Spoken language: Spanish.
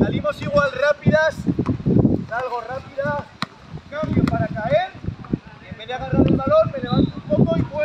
Salimos igual rápidas, salgo rápida, cambio para caer, y en vez de agarrar el balón me levanto un poco y puedo.